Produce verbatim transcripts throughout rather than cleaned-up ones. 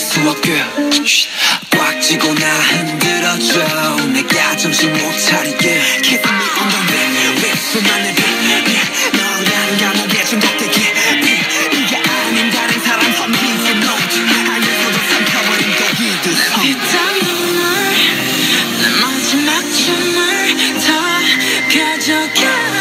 수 없게 꽉 쥐고 나 흔들어줘 내가 정신 못 차리게 Keep me on the bed 왜 수많은 빛 너란 감옥에 중독되게 이게 아닌 다른 사람 선비지 노트 알면서도 삼켜버린 독이듯 피땀 눈물 내 마지막 춤을 다 가져가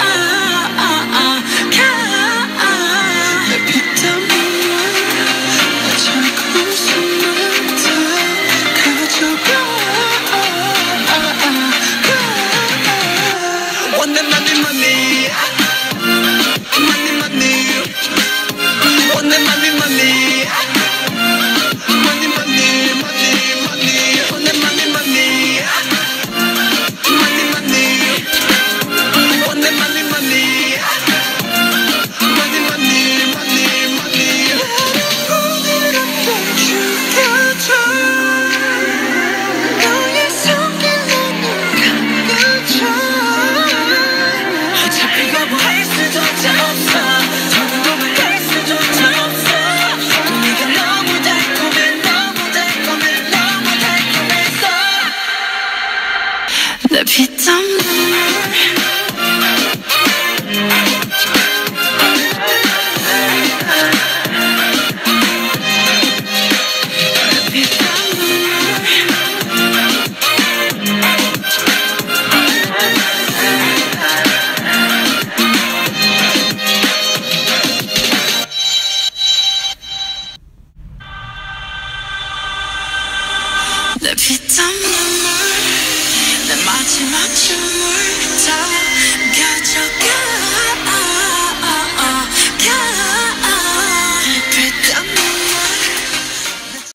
내 피땀 눈물 내 피땀 눈물